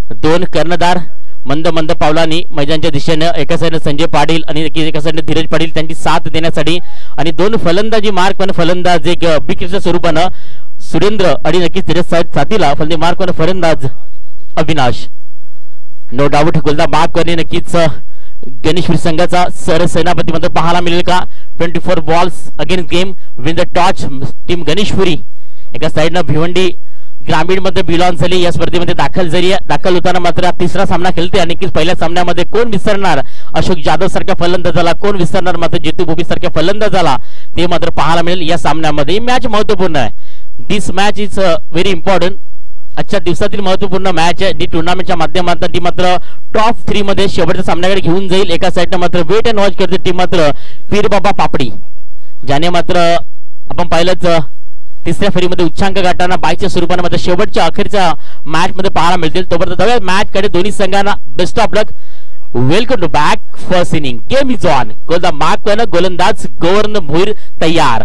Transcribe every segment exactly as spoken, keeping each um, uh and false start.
दोन कर्णधार मंद मंद पावलांनी मैदानाच्या दिशेने एका साईडने संजय पाटील आणि एका साईडने धीरज पाटील त्यांची साथ देण्यासाठी आणि दोन फलंदाजी मार्क पण फलंदाज एक बिकेटच्या स्वरूपानं सुरेंद्र आणि नक्कीच त्याच्या साथीला फलंदाजी मार्क पण फलंदाज अविनाश. नो डाऊट गोलदा मार्क करणे नक्कीच गणेशपुरी संघाचा सर सेनापती मध्ये पाहायला मिळेल का. Twenty four balls against game win the toss team Ganeshpuri एका साईडनं भिवंडी ग्रामीण मध्ये बिलॉन्ग झाली या स्पर्धेमध्ये दाखल झाली. दाखल होताना मात्र तिसरा सामना खेळते आणि पहिल्या सामन्यामध्ये कोण विसरणार अशोक जाधव सारख्या फलंदाजाला, कोण विसरणार मात्र जितू बोबी सारख्या फलंदाजाला ते मात्र पाहायला मिळेल या सामन्यामध्ये. मॅच महत्वपूर्ण आहे. This match is very important. आजच्या दिवसातील महत्वपूर्ण मॅच आहे. डी टुर्नामेंटच्या माध्यमातून टीम मात्र टॉप थ्री मध्ये शेवटच्या सामन्याकडे घेऊन जाईल. एका साईडनं मात्र वेट अँड वॉच करते टीम मात्र पीरबाबा पापडी, ज्याने मात्र आपण पाहिलंच तिसऱ्या फेरीमध्ये उच्चांक गाठताना बायच्या स्वरूपाने मात्र शेवटच्या अखेरच्या मॅच मध्ये पाहायला मिळतील. तोपर्यंत जाऊया मॅच कडे. दोन्ही संघांना best of luck. Welcome to back first inning. Game is on. गोलंदाज मार्क करणं गोलंदाज गोवर्धन भोईर तयार.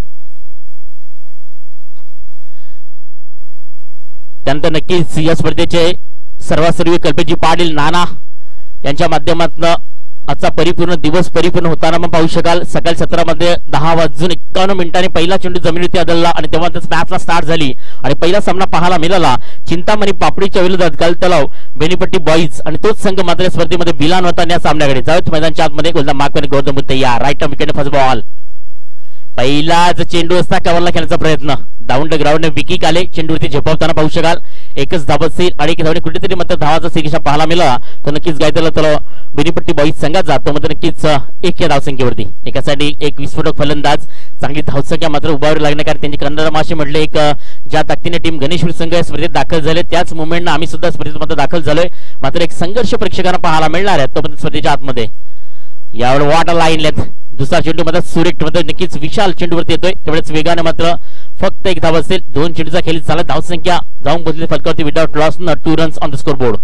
त्यानंतर नक्कीच या स्पर्धेचे सर्वासर्वी कल्पेजी पाटील नाना यांच्या माध्यमातून आजचा परिपूर्ण दिवस परिपूर्ण होताना आपण पाहू शकाल. सकाळी सत्रामध्ये दहा वाजून एक्कावन्न मिनिटांनी पहिला चेंडू जमिनीवरती आदळला आणि तेव्हा मॅचला स्टार्ट झाली आणि पहिला सामना पाहायला मिळाला चिंतामणी पापडीच्या विरोधात गाल तलाव बेनीपट्टी बॉईज आणि तोच संघ मात्र स्पर्धेमध्ये बिलान होता. या सामन्याकडे जाऊत मैदानच्या आतमध्ये गोलंदाज मार्क गौतम तयार. Right wicket first ball. पहिलाच चेंडू असता कव्हरला खेळण्याचा प्रयत्न. डाऊन द ग्राउंड विकेट आले. चेंडूवरती झेपावताना पाहू शकाल. एकच धावत असेल आणि एक धावणे कुठेतरी मात्र धावाचा सिरिशा पाहायला मिळाला तर नक्कीच गायतला तर बेनीपट्टी बॉईज संघात जातो मात्र नक्कीच एक या धावसंख्येवरती एकासाठी एक विस्फोटक फलंदाज. चांगली धावसंख्या मात्र उभारी लागणे कारण त्यांची कर्णधार म्हटले एक ज्या ताकदीने टीम गणेशपुरी संघ या स्पर्धेत दाखल झाले त्याच मुवमेंटनं आम्ही सुद्धा स्पर्धेत मात्र दाखल झालोय. मात्र एक संघर्ष प्रेक्षकांना पाहायला मिळणार आहे तोपर्यंत स्पर्धेच्या आतमध्ये. यावेळी वाटर लाईन लेत दुसरा चेंडू मात्र सुरेख मध्ये नक्कीच विशाल चेंडूवरती येतोय. तेवढेच वेगाने मात्र फक्त एक धाव असेल. दोन चेंडूचा खेळ झाला. धावसंख्या जाऊन पोहोचली फलकावरती विदाउट लॉस न two runs on the score board.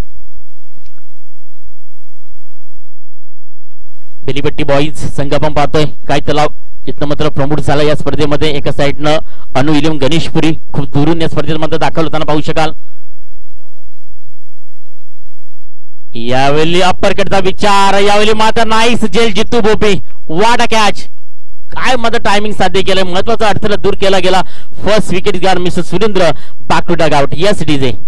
Belipatti boys संघ आपण पाहतोय काय तलाव इथं मात्र प्रमोट झाला या स्पर्धेमध्ये. एका साईडनं अनु इलेवन गणेशपुरी खूप दुरून या स्पर्धेत मात्र दाखल होताना पाहू शकाल. यावेळी अप्पर कटचा विचार. यावेळी मात्र नाईस जेल जितू बोबी. वाट अ कॅच. काय मात्र टायमिंग साध्य केलं. महत्वाचा अडथळा दूर केला गेला. फर्स्ट विकेट घेणार mister Surendra. Back to dugout. Yes it is a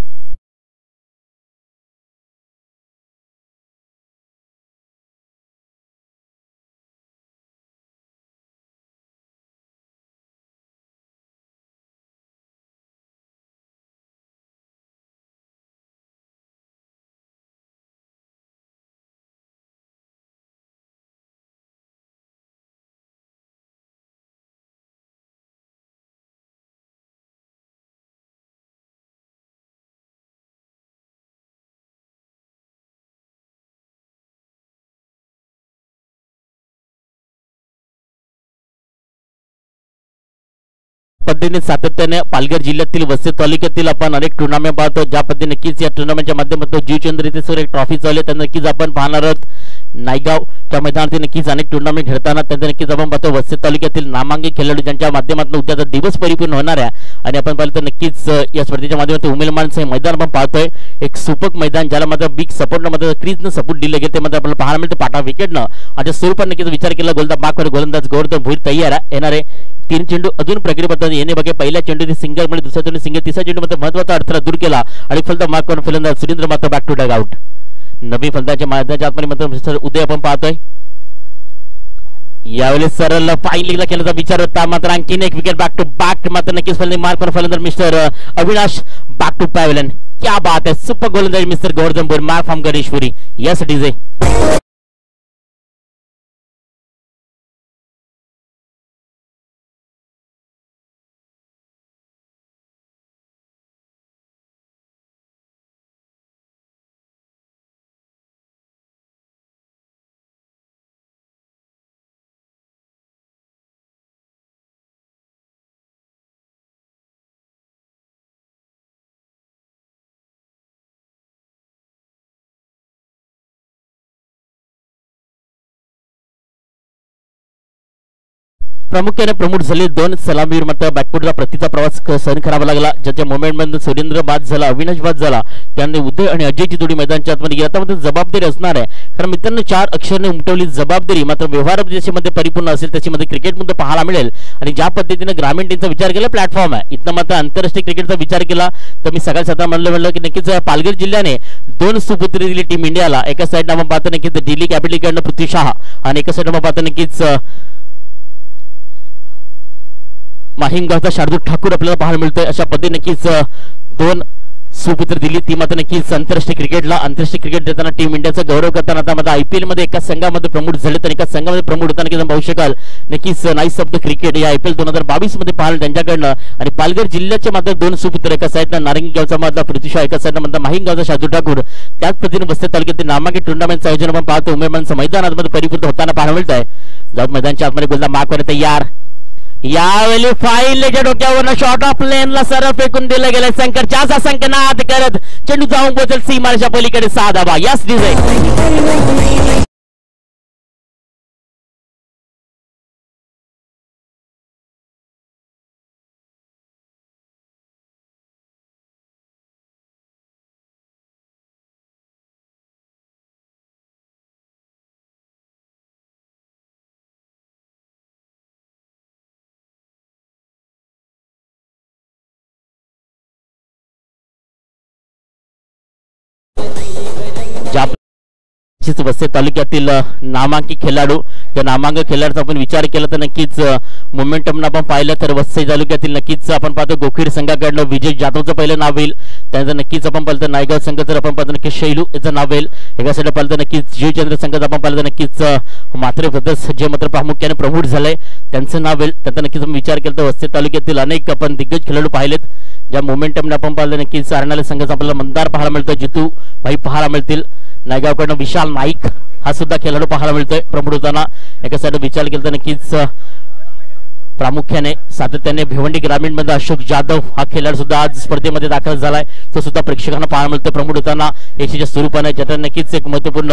पद्धतीने सातत्याने पालघर जिल्ह्यातील वसई तालुक्यातील आपण अनेक टुर्नामेंट पाहतो. ज्या पद्धतीने नक्कीच या टुर्नामेंटच्या माध्यमातून जीवचंद्र इथे सर एक ट्रॉफी चालू आहे त्यांना नक्कीच आपण पाहणार आहोत. नायगाव त्या मैदानावरती नक्कीच अनेक टुर्नामेंट खेळताना त्यांना नक्कीच आपण पाहतो वसई तालुक्यातील नामांकित खेळाडू ज्यांच्या माध्यमातून उद्याचा दिवस परिपूर्ण होणार आहे. आणि आपण पाहिलं तर नक्कीच या स्पर्धेच्या माध्यमातून उमेदवारांचं मैदान आपण पाहतोय. एक सुपक मैदान ज्याला मात्र बिग सपोर्ट मध्ये क्रीजनं सपोर्ट दिले गेले मात्र आपल्याला पाहायला मिळतं पाठा विकेटनं. आणि स्वरूपात नक्कीच विचार केला गोलंदाज मार्क गोलंदाज गोवर्धन भोईर तयार येणारे. तीन चेंडू अजून प्रक्रियेबद्दल येणे बघे. पहिल्या चेंडू सिंगल मध्ये दुसऱ्या चेंडू सिंगल तिसऱ्या चेंडू मध्ये महत्वाचा अडथळा दूर केला आणि फलंदाज मार्क करून फलंदाज सुरेंद्र मात्र बॅक टू डग आउट. नवी फलंदाजच्या मैदानाच्या आतमध्ये मात्र मिस्टर उदय आपण पाहतोय. यावेळी सरळ फाईन लीगला केल्याचा विचार होता मात्र आणखीन एक विकेट बॅक टू बॅक मात्र नक्कीच फलंदाज मार्क करून फलंदाज mister Avinash back to pavilion. क्या बात है. सुपर गोलंदाज mister Govardhan Bhoir mark from Ganeshpuri. Yes it is a प्रामुख्याने प्रमोट झाले दोन सलामीवर मात्र बॅकफुटचा प्रतीचा प्रवास सहन करावा लागला, ज्याच्या मोमेंटमध्ये सुरेंद्र बाद झाला, अविनाश बाद झाला, त्यानंतर उदय आणि अजयची जोडी मैदानाच्या आतमध्ये गेली. आता मात्र जबाबदारी असणार आहे, कारण मित्रांनो चार अक्षरने उमटवली जबाबदारी मात्र व्यवहार ज्याच्यामध्ये परिपूर्ण असेल त्याच्यामध्ये क्रिकेटमध्ये पाहायला मिळेल. आणि ज्या पद्धतीने ग्रामीण टीमचा विचार केला प्लॅटफॉर्म आहे, इथं मात्र आंतरराष्ट्रीय क्रिकेटचा विचार केला तर मी सगळ्यात साधा म्हणलं म्हणलं की नक्कीच पालघर जिल्ह्याने दोन सुपुत्री दिली टीम इंडियाला. एका साईडला आपण पाहतो नक्कीच दिल्ली कॅपिटलकडनं पृथ्वी शहा आणि एका साईडला आपण पाहतो नक्कीच माहीमगावचा शार्दूल ठाकूर आपल्याला पाहायला मिळतोय. अशा पद्धतीने नक्कीच दोन सुपुत्र दिली ती मात्र नक्कीच आंतरराष्ट्रीय क्रिकेटला आंतरराष्ट्रीय क्रिकेट देताना टीम इंडियाचा गौरव करताना आता मात्र आयपीएल मध्ये एका संघामध्ये प्रमोट झाले तर एका संघामध्ये प्रमोट होताना नक्कीच पाहू शकाल नक्कीच नाईस ऑफ द क्रिकेट या आयपीएल दोन हजार बावीस मध्ये पाहायला त्यांच्याकडनं. आणि पालघर जिल्ह्याचे मात्र दोन सुपुत्र एका साईडला नारंगी गावचा मधला पृथ्वीशा एका साईडला मधला माहीमगावचा शार्दूल ठाकूर. त्याच पद्धतीने वस्ते तालुक्यातील नामांकित टुर्नामेंटचं आयोजन आपण पाहतो उमेदवारांचं मैदान आतमध्ये परिपूर्ण होताना पाहायला मिळत आहे. जाऊन मैदानच्या आतमध्ये गोलंदाज मार्कवर तयार, यावेळी फाईलच्या डोक्यावरनं शॉर्ट ऑफ लेनला सरळ फेकून दिलं गेलं. शंकरच्या असा संकनाद करत चेंडू जाऊन पोहोचेल सीमारेच्या पलीकडे सहा धावा. यस डिझाईन वस्ते तालुक्यातील नामांकित खेळाडू त्या नामांकित खेळाडूचा आपण विचार केला तर नक्कीच मोमेंटम आपण पाहिलं तर वस्ते तालुक्यातील नक्कीच आपण पाहतो गोखीर संघाकडनं विजय जाधवचं पहिलं नाव येईल. त्यानंतर नक्कीच आपण पाहिलं तर नायगाव संघ तर आपण पाहतो नक्कीच शैलू याचं नाव येईल. एका साईडला पाहिलं तर नक्कीच जीवचंद्र संघाचं आपण पाहिलं तर नक्कीच म्हात्रे ब्रदर्स जे मात्र प्रामुख्याने प्रमोट झालंय त्यांचं नाव येईल. त्याचा नक्कीच आपण विचार केला तर वस्ते तालुक्यातील अनेक आपण दिग्गज खेळाडू पाहिलेत ज्या मोमेंटमने आपण पाहिलं नक्कीच आरणाले संघाचा आपल्याला मंदार पाहायला मिळतो, जितू भाई पाहायला मिळतील. नायगावकडनं विशाल नाईक हा सुद्धा खेळाडू पाहायला मिळतोय प्रमोट होताना. एका साईड विचार केला तर नक्कीच प्रामुख्याने सातत्याने भिवंडी ग्रामीण मध्ये अशोक जाधव हा खेळाडू सुद्धा आज स्पर्धेमध्ये दाखल झालाय, तो सुद्धा प्रेक्षकांना पाहायला मिळतोय प्रमोट होताना यशाच्या स्वरूपाने. ज्यात नक्कीच एक महत्वपूर्ण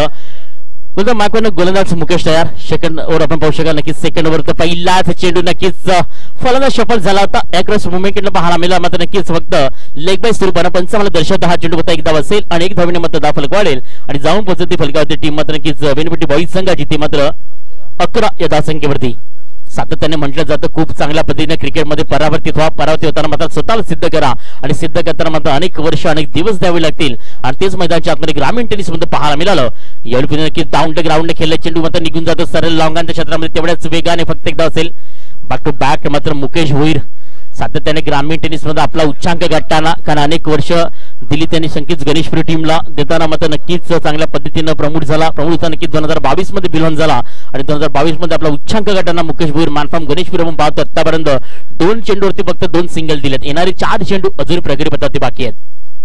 मागवून गोलंदाज मुकेश तयार. सेकंड ओव्हर आपण पाहू शकाल नक्कीच सेकंड ओव्हर पहिलाच चेंडू नक्कीच फलंदाज सफल झाला होता. याक्रॉस मुवमेंटला पाहायला मिळाला मात्र नक्कीच फक्त लेग बाय स्वरूपाने पंचावन्न दर्शवत हा चेंडू होता एक धाव असेल आणि एक धावीने मात्र दहा फलक वाढेल आणि जाऊन पोहोचते फलकावरती टीम मात्र नक्कीच वेणपट्टी बॉईज संघाची ती मात्र अकरा या धावसंख्येवरती. सातत्याने म्हटलं जातं खूप चांगल्या पद्धतीने क्रिकेटमध्ये परावर्तित व्हा, परावर्तित होताना मात्र स्वतःला सिद्ध करा आणि सिद्ध करताना मात्र अनेक वर्ष अनेक दिवस द्यावे लागतील आणि तेच मैदानाच्या आतमध्ये ग्रामीण टेनिस मध्ये पाहायला मिळालं. यावेळी नक्की डाऊन ग्राउंड खेळले चेंडू मात्र निघून जातो सरळ लॉंगांच्या क्षेत्रामध्ये तेवढ्याच वेगाने फक्त एकदा असेल. बॅक टू बॅक मात्र मुकेश भोईर सातत्याने ग्रामीण टेनिस मध्ये आपला उच्चांक गाठताना कारण अनेक वर्ष दिली त्यांनी संकेत गणेशपुरी टीमला देताना मात्र नक्कीच चांगल्या पद्धतीने प्रमोट झाला. प्रमोट नक्कीच दोन हजार बावीस मध्ये बिलॉन झाला आणि दोन हजार बावीस मध्ये आपला उच्चांक गाठताना मुकेश भोईर मानफार्म गणेशपुरी आपण पाहतो आतापर्यंत दोन चेंडूवरती फक्त दोन सिंगल दिलेत. येणारे चार चेंडू अजून प्रगती पथावरती बाकी आहेत.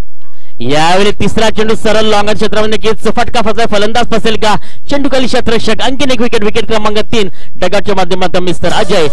यावेळी तिसरा चेंडू सरळ लॉंगन क्षेत्रामध्ये नक्कीच फटका फसला, फलंदाज फसेल का? चेंडू खाली क्षेत्ररक्षक आणखीन एक विकेट विकेट क्रमांक तीन डगाच्या माध्यमातून मिस्टर अजय.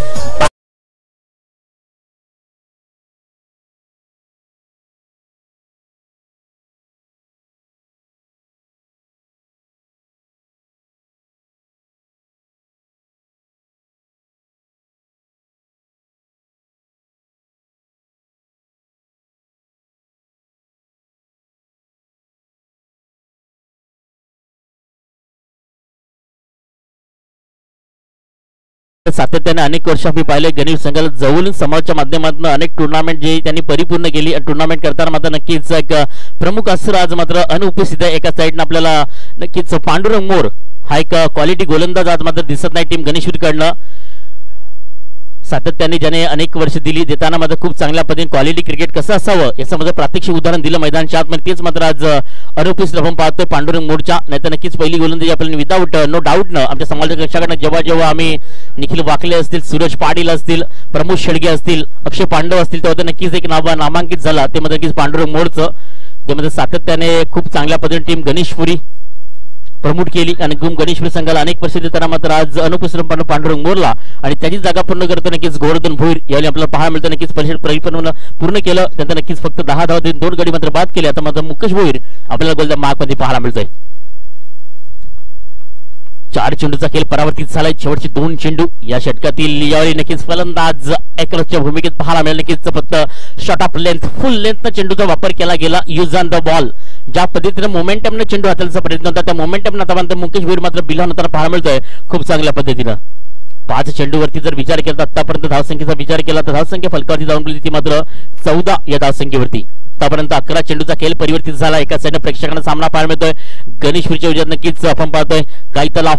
सातत्याने अनेक वर्ष आम्ही पाहिले गणेश संघाला जवळून समाजाच्या माध्यमातून अनेक टुर्नामेंट जे त्यांनी परिपूर्ण केली. टुर्नामेंट करताना मात्र नक्कीच एक प्रमुख अस्त्र आज मात्र अनुपस्थित आहे. एका साईडनं आपल्याला नक्कीच पांडुरंग मोर हा एक क्वालिटी गोलंदाज आज मात्र दिसत नाही टीम गणेशवीरकडनं. सातत्याने ज्याने अनेक वर्ष दिली देताना मात्र खूप चांगल्या पद्धतीने क्वालिटी क्रिकेट कसं असावं याचं माझं प्रात्यक्षिक उदाहरण दिलं मैदानाच्या आतमध्ये. तेच मात्र आज अनुपस्थित आपण पाहतोय पांडुरंग मोरच्या. नाहीतर नक्कीच पहिली गोलंदाजी आपल्याला विदाऊट नो डाऊट न आमच्या समाजाकडनं जेव्हा जेव्हा आम्ही निखिल वाकले असतील, सूरज पाटील असतील, प्रमोद शेडगे असतील, अक्षय पांडव असतील तेव्हा नक्कीच एक नाव नामांकित झाला ते मध्ये नक्कीच पांडुरंग मोरचं. त्यामध्ये सातत्याने खूप चांगल्या पद्धतीने टीम गणेशपुरी प्रमोट केली आणि गुम गणेशपुरी संघाला अनेक वर्ष देताना मात्र आज अनुपस्थित पांडुरंग मोरला आणि त्याची जागा पूर्ण करतो नक्कीच गोवर्धन भोईर यावेळी आपल्याला पाहायला मिळतं. नक्कीच परिपूर्ण पूर्ण केलं त्यांना नक्कीच फक्त दहा धावा देऊन दोन गडी मात्र बाद केले. आता मात्र मुकेश भोईर आपल्याला गोलंदाज मार्क मध्ये पाहायला मिळतोय. चार चेंडूचा खेळ परावर्तित झालाय. शेवटचे दोन चेंडू या षटकातील यावेळी नक्कीच फलंदाज एकलच्या भूमिकेत पाहायला मिळेल. नक्कीच फक्त short of length full length चेंडूचा वापर केला गेला. यूज ऑन द बॉल ज्या पद्धतीने मोमेंटमने चेंडू हाताळण्याचा प्रयत्न होता त्या मोमेंटम आता मुकेश भोईर मात्र बिलॉन होताना पाहायला मिळतोय खूप चांगल्या पद्धतीनं. पाच चेंडूवरती जर विचार केला तर आतापर्यंत धावसंख्येचा विचार केला तर धावसंख्या फलकावरती जाऊन गेली ती मात्र चौदा या धावसंख्येवरती. आतापर्यंत अकरा चेंडूचा खेळ परिवर्तित झाला. एका साईडने प्रेक्षकांना सामना पाहायला मिळतोय. गणेशपूरच्या विजयात नक्कीच आपण पाहतोय काही तलाव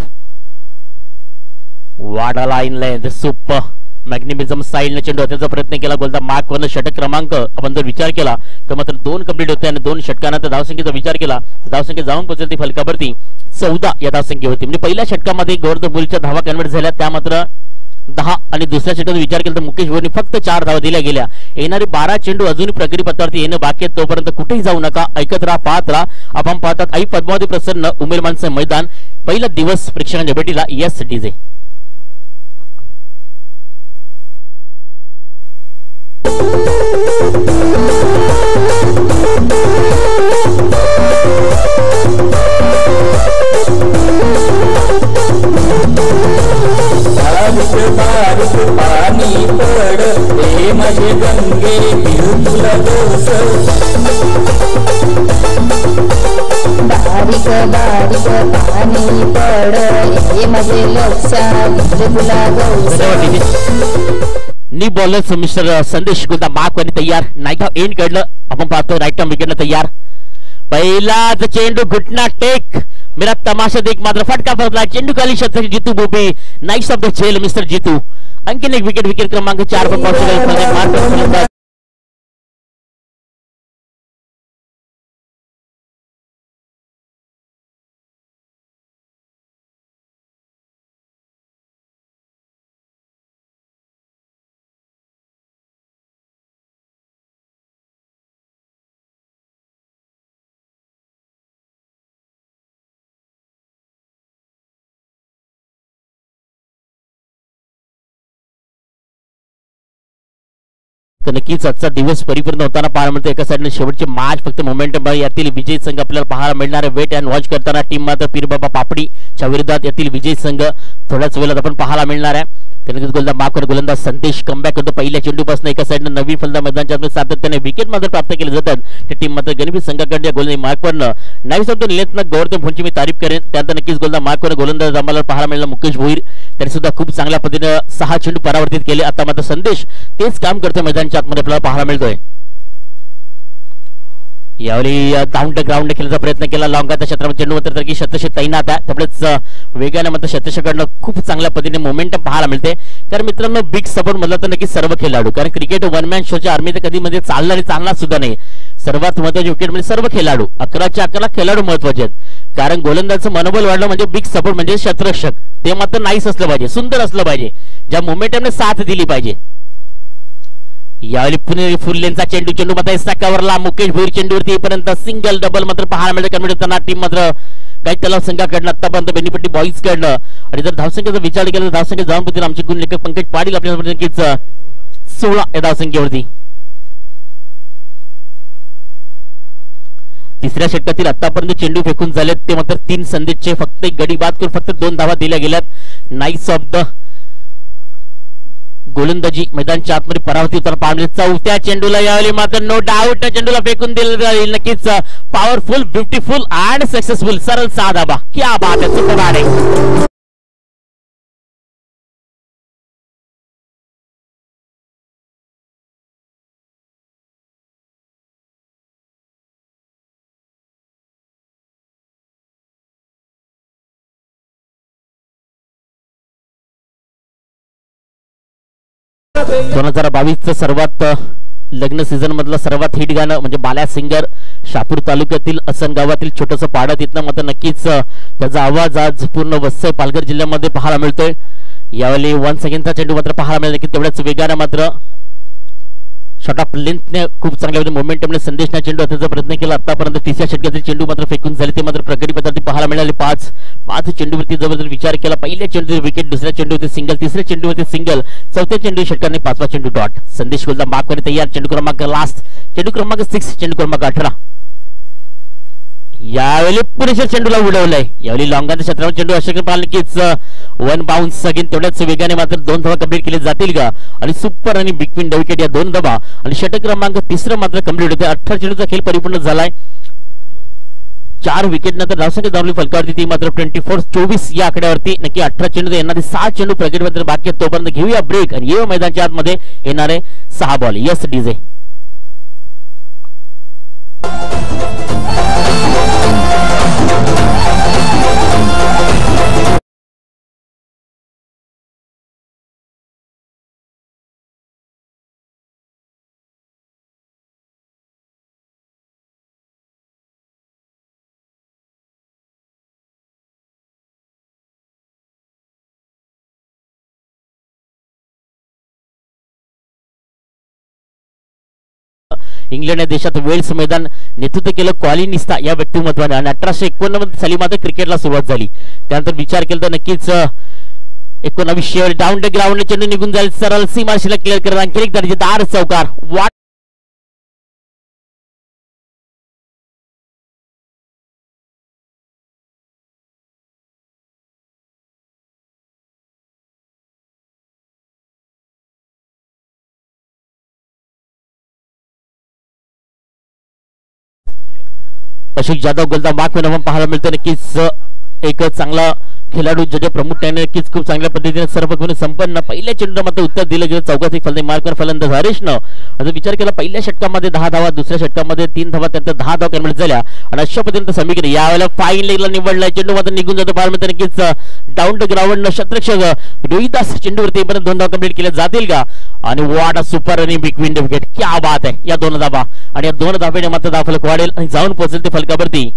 वाडाला इनलाईन सुपर मॅग्निमिझम साईडने चेंडू हाताचा प्रयत्न केला. गोलंदाज मार्क वन षटक क्रमांक आपण जर विचार केला तर मात्र दोन कंप्लीट होते आणि दोन षटकानंतर धावसंख्येचा विचार केला तर धावसंख्या जाऊन पोहोचली ती फलकावरती चौदा या धावसंख्येवरती. म्हणजे पहिल्या षटकामध्ये गोवर्धन मुलीच्या धावा कन्वर्ट झाल्या त्या मात्र दहा आणि दुसऱ्या षटकाचा विचार केला तर मुकेश भोईरने फक्त चार धावा दिल्या गेल्या. येणारे बारा चेंडू अजूनही प्रगती पथावरती येणं बाकी आहे. तोपर्यंत कुठेही जाऊ नका. ऐकत राहा पाहत राहा. आपण पाहतात आई पद्मावती प्रसन्न उमेर माणसं मैदान पहिला दिवस प्रेक्षकांच्या भेटीला यस डीजे. बारीक पाणी पड हे माझे गंगे तुला दोष. बारीक बारीक पाणी पड हे माझे लक्षात तुला दोष. नी bowler mister Sandesh Gunda mark one तयार. नाईट ऑफ एंड कडलं आपण पाहतो राईट ऑफ विकेटला तयार. पहिलाच चेंडू घुटना टेक मेरा तमाशा देख मात्र फटका फरकला. चेंडू खाली शतक Jitu Bobe knights of the झेल मिस्टर जितू. आणखीन एक विकेट विकेट क्रमांक चार पर पॉर्च्युगल तर नक्कीच आजचा दिवस परिपूर्ण होताना पाहायला मिळतो. एका साईडने शेवटचे मॅच फक्त मोमेंटम यातील विजय संघ आपल्याला पाहायला मिळणार आहे. वेट अँड वॉच करताना टीम मात्र पीरबाबा पापडीच्या विरोधात यातील विजय संघ थोड्याच वेळात आपण पाहायला मिळणार आहे. त्यानंतर गोलंदाज मार्कवर गोलंदाज संदेश कमबॅक होतो. पहिल्या चेंडूपासून एका साईडने नवीन फलंदाज मैदानाच्या सातत्याने विकेट मात्र प्राप्त केले जातात. त्या टीम मात्र गणित संघाकडे गोलंदाज मार्कवरनं नाही समजून निलेतनं गोवर्धन भोईरची मी तारीफ करेन. त्यानंतर नक्कीच गोलंदाज मार्कवर गोलंदाज आम्हाला पाहायला मिळाला मुकेश भोईर. त्यांनी सुद्धा खूप चांगल्या पद्धतीने सहा चेंडू परावर्तित केले. आता मात्र संदेश तेच काम करतोय मैदानाच्या आतमध्ये आपल्याला पाहायला मिळतोय. यावेळी डाऊन द ग्राउंड खेळण्याचा प्रयत्न केला. लॉंगाच्या क्षेत्रामध्ये चेंडू मात्र की शतशे तैनात आहे. त्यामुळेच वेगाने मात्र शतशेकडनं खूप चांगल्या पद्धतीने मोमेंटम पाहायला मिळते. कारण मित्रांनो बिग सपोर्ट म्हटलं तर नक्की सर्व खेळाडू कारण क्रिकेट वन मॅन शोच्या आर्मीत कधी मध्ये चालणार आणि चालणार सुद्धा नाही. सर्वात महत्वाचे विकेट म्हणजे सर्व खेळाडू अकराच्या अकरा खेळाडू महत्वाचे आहेत. कारण गोलंदाजचं मनोबल वाढलं म्हणजे बिग सपोर्ट म्हणजे शतरक्षक ते मात्र नाहीच असलं पाहिजे. सुंदर असलं पाहिजे ज्या मोमेंटमने साथ दिली पाहिजे. यावेळी पुणे फुल लेनचा चेंडू चेंडू मात्र साकावरला मुकेश भोईर चेंडूवरती येईपर्यंत सिंगल डबल मात्र पाहायला मिळते. कारण टीम मात्र काही तलाव संघाकडनं आतापर्यंत बेनिपट्टी बॉईज कडनं आणि जर धावसंख्येचा विचार केला तर धावसंख्या जाऊन पोहोचेल आमचे गुण लेखक पंकज पाटील आपल्या नक्कीच सोळा या धावसंख्येवरती. तिसऱ्या षटकातील आतापर्यंत चेंडू फेकून झालेत ते मात्र तीन. संदेशचे फक्त एक गडी बाद करून फक्त दोन धावा दिल्या गेल्यात. नाईट्स ऑफ द गोलंदाजी मैदानच्या आतमध्ये परावर्ती होताना पाहिजे. चौथ्या चेंडूला यावेळी मात्र नो डाऊट चेंडूला फेकून दिलं जाईल. नक्कीच पॉवरफुल ब्युटिफुल अँड सक्सेसफुल सरळ सहा धावा. क्या बात है सुपर बॅटिंग. दोन हजार बावीस सर्वात लग्न सीझन मधलं सर्वात हिट गाणं म्हणजे बाल्या सिंगर शापूर तालुक्यातील असन गावातील छोटंसं पाडा तिथनं मात्र नक्कीच त्याचा आवाज आज पूर्ण वसई पालघर जिल्ह्यामध्ये पाहायला मिळतोय. यावेळी वन सेकंडचा चेंडू मात्र पाहायला मिळेल की तेवढ्याच वेगानं मात्र शॉर्ट ऑफ लेंथने खूप चांगल्या मोमेंटमने संदेशने चेंडू हाताचा प्रयत्न केला. आतापर्यंत तिसऱ्या षटकातील चेंडू मात्र फेकून झाले ते मात्र प्रगती पद्धती पाहायला मिळाले. पाच पाच चेंडूवरती जर विचार केला पहिल्या चेंडूवरती विकेट दुसऱ्या चेंडूवरती सिंगल तिसऱ्या चेंडूवरती सिंगल चौथ्या चेंडू षटकाने पाचवा चेंडू डॉट. संदेश गोलंदाज मार्कवर तयार. चेंडू क्रमांक लास्ट चेंडू क्रमांक सिक्स चेंडू क्रमांक अठरा. यावेळी पुरेशा चेंडूला उडवलंय. यावेळी लॉंगाच्या क्षेत्रावर चेंडू अशक्य पाल नक्कीच वन बाउन्स अगेन तेवढ्याच वेगाने मात्र दोन धावा कंप्लीट केले जातील का. आणि सुपर आणि बिग पिन विकेट या दोन धावा आणि षटक क्रमांक तिसरं मात्र कंप्लीट होते. अठरा चेंडूचा खेळ परिपूर्ण झालाय. चार विकेट नंतर धावसंख्या धावली फलकावरती ती मात्र ट्वेंटी फोर चोवीस या आकड्यावरती. नक्की अठरा चेंडू येणारे सहा चेंडू प्रगट मात्र बाकी आहेत. तोपर्यंत घेऊया ब्रेक आणि येऊ मैदानाच्या आतमध्ये येणारे सहा बॉल. Yes DJ. इंग्लंड या देशात वेल्स मैदान नेतृत्व केलं कॉलिनिस्ता या व्यक्तिमत्वाने आणि अठराशे एकोणनव्वद साली मात्र क्रिकेटला सुरुवात झाली. त्यानंतर विचार केला तर नक्कीच एकोणावीसशे डाऊन द ग्राउंड चेंडू निघून जाईल. सरळ सीमारेषेला क्लिअर करत आणखी एक दर्जेदार चौकार. वाट अशोक जाधव गोलंदाज मार्क आपण पाहायला मिळतो. नक्कीच एक चांगला खेळाडू ज्याच्या प्रमुख त्याने नक्कीच खूप चांगल्या पद्धतीने सर्व गुण संपन्न पहिल्या चेंडूला मात्र उत्तर दिलं गेलं. चौकात एक फलंदाज मार्कवर फलंदाज हरीशनं आता विचार केला पहिल्या षटकामध्ये दहा धावा, दुसऱ्या षटकामध्ये तीन धावा, त्यानंतर दहा धावा कंप्लीट झाल्या आणि अशा पद्धतीने समीकरण यावेळेला फाईन लेगला निवडलाय. चेंडू मात्र निघून जातो पाहायला मिळतं. नक्कीच डाऊन द ग्राउंड शतरक्षक रोहिदास चेंडूवरती परत दोन धावा कंप्लीट केल्या जातील का. आणि वाडा सुपर आणि बिग विंडो विकेट. क्या बात आहे. या दोन धावा आणि या दोन धावेने मात्र धाव फलक वाढेल आणि जाऊन पोहोचेल ते फलकावरती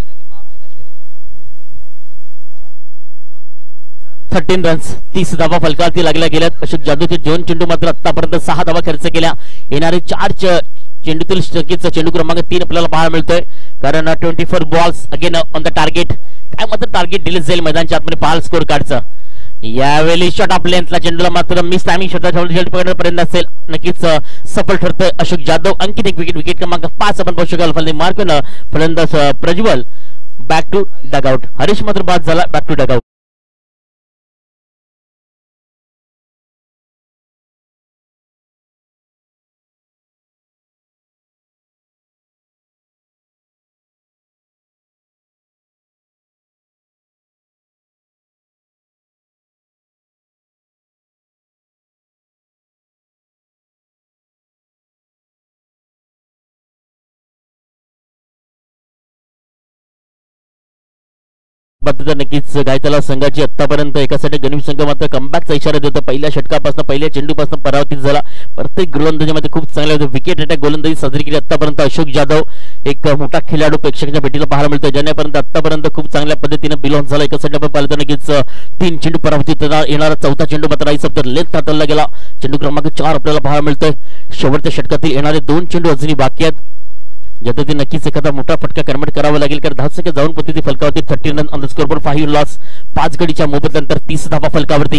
थर्टीन रन्स. तीस धावा फलकावरती लागल्या गेल्यात. अशोक जाधवचे दोन चेंडू मात्र आतापर्यंत सहा धावा खर्च केल्या. येणारे चार चेंडूतील चेंडू क्रमांक तीन आपल्याला पाहायला मिळतोय. कारण twenty four balls again on the target. काय मात्र टार्गेट दिले जाईल मैदानाच्या आतमध्ये पाहाल स्कोर कार्डचं. यावेळी शॉट ऑफ लेंथला चेंडूला मात्र मिस टायमिंग शॉट पकडण्यापर्यंत असेल. नक्कीच सफल ठरतोय अशोक जाधव. अंकित एक विकेट. विकेट क्रमांक पाच आपण पाहू शकाल. फलंदाज मार्कनं फलंदाज Prajwal back to dugout. Harish मात्र बाद झाला बॅक टू डगआउट. नक्कीच गायतला संघाची आतापर्यंत एकासाठी गणेश संघ मात्र कमबॅकचा इशारा देतो. पहिल्या षटकापासून पहिल्या चेंडूपासून परावर्तित झाला. प्रत्येक गोलंदाजीमध्ये खूप चांगल्या विकेट अटॅक गोलंदाजी साजरी केली आतापर्यंत. अशोक जाधव एक मोठा खेळाडू प्रेक्षकांच्या भेटीला पाहायला मिळतो. ज्यानेपर्यंत आतापर्यंत खूप चांगल्या पद्धतीने बिलॉन्स झाला. एकासाठी आपण पाहिलं तर नक्कीच तीन चेंडू परावर्तित येणारा चौथा चेंडू मात्र आई सप्तर लेंथ हाताळला गेला. चेंडू क्रमांक चार आपल्याला पाहायला मिळतोय. शेवटच्या षटकातील येणारे दोन चेंडू अजूनही बाकी आहेत. यासाठी नक्कीच एखादा मोठा फटका कर्मट करावा लागेल. कारण धावसंख्या जाऊन पद्धती फलकावरती thirty run on the scoreboard. Five loss. पाच गडीच्या मोबदल्यानंतर तीस धावा फलकावरती.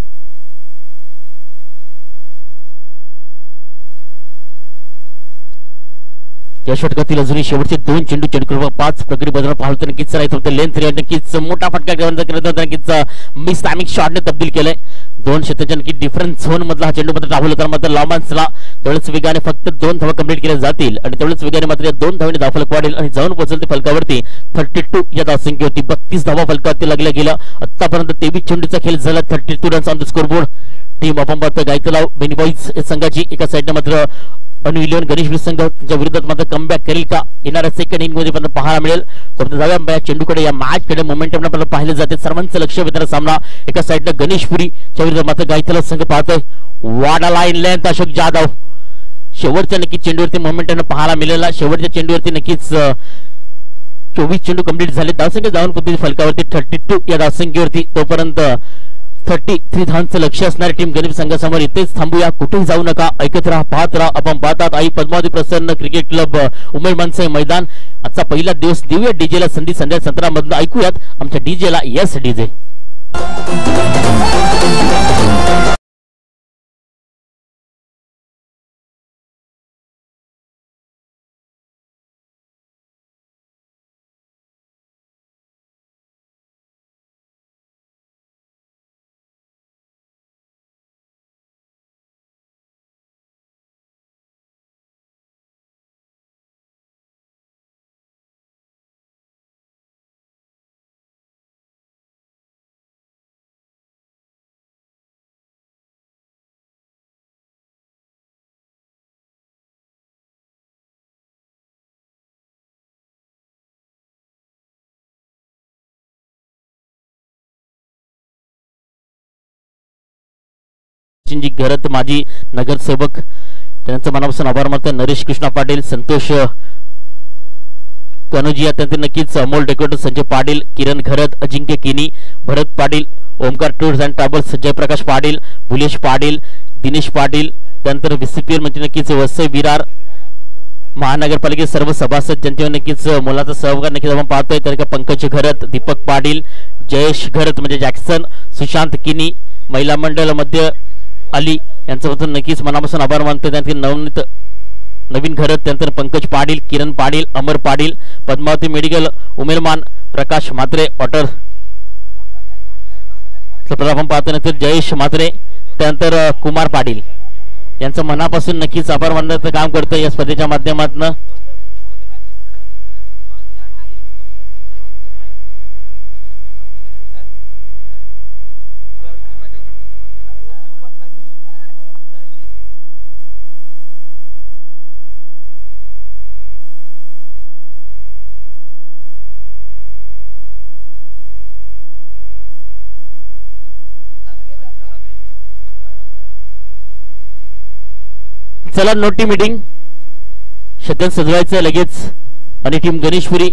या षटकातील अजूनही शेवटचे दोन चेंडू चेंडू क्रमांक पाच प्रगती बदल पाहतो तर नक्कीच राहतो. लेंथ नक्कीच मोठा फटका करत नक्कीच मिस टायमिंग शॉटने तब्दील केलंय. दोन क्षेत्राच्या नक्की डिफरन्स झोन मधला हा चेंडू मात्र राहुल तर मात्र लॉमान्सला तेवढेच वेगाने फक्त दोन धावा कंप्लीट केल्या जातील आणि तेवढेच वेगाने मात्र दोन धावांनी धावफलक वाढेल आणि जाऊन पोहोचेल ते फलकावरती थर्टी टू या धावसंख्येवरती. बत्तीस धावा फलकावरती लागल्या गेल्या. आतापर्यंत तेवीस चेंडूचा खेळ झाला. Thirty two runs on the scoreboard. Team आपण पाहतो गायतलाव बेनीबॉईज संघाची एका साईडने मात्र इलेव्हन गणेश संघ त्यांच्या विरोधात मात्र कमबॅक करेल का येणाऱ्या सेकंड इनिंग मध्ये पण पाहायला मिळेल. जाऊया चेंडूकडे या मॅच कडे मोमेंटम आपल्याला पाहिले जाते. सर्वांचं लक्ष वेधणारा सामना. एका साईडला गणेशपुरीच्या विरोधात मात्र गायतला संघ पाहतोय. Wada line length Ashok Jadhav. शेवटच्या नक्कीच चेंडूवरती मोमेंटम पाहायला मिळेला. शेवटच्या चेंडूवरती नक्कीच चोवीस चेंडू कंप्लीट झाले. धावसंख्या जाऊन पद्धती फलकावरती थर्टी टू या धावसंख्येवरती. तोपर्यंत थर्टी थ्री धावांचं लक्ष असणारी टीम गणेश संघासमोर. इथेच थांबूया. कुठेही जाऊ नका. ऐकत राहा, पाहत राहा. आपण पाहतात आई पद्मावती प्रसन्न क्रिकेट क्लब उमेद मानसे मैदान. आजचा पहिला दिवस देऊया डीजेला संधी. संध्या सतरा मधून ऐकूयात आमच्या डीजेला. Yes DJ. सचिनजी घरत माजी नगरसेवक त्यांचं मनापासून आभार मानतो. नरेश कृष्णा पाटील, संतोष कनोजिया, त्यांचे नक्कीच Amol decorator, Sanjay Patil, Kiran Gharat, Ajinkya Kini, Bharat Patil, Omkar tours and travels, Jayprakash Patil, Bhulesh Patil, Dinesh Patil, त्यानंतर व्हीसीपीएल म्हणजे नक्कीच वसई विरार महानगरपालिकेचे सर्व सभासद ज्यांच्यावर नक्कीच मुलाचा सहभाग नक्कीच आपण पाहतोय. तर का पंकज घरत, दीपक पाटील, जयेश घरत म्हणजे जॅक्सन, सुशांत किनी, महिला मंडळ मध्य अली यांच्याबद्दल नक्कीच मनापासून आभार मानतोय. त्यांचे नवनीत नवीन घरत, त्यानंतर पंकज पाटील, किरण पाटील, अमर पाटील, पद्मावती मेडिकल, उमेरमान, प्रकाश म्हात्रे, ऑटर आपण पाहतो. जयेश म्हात्रे, त्यानंतर कुमार पाटील यांचं मनापासून नक्कीच आभार मानण्याचं काम करतोय या स्पर्धेच्या माध्यमातून. चला नोटी मीटिंग शतक सजवायचं लगेच आणि टीम गणेशपुरी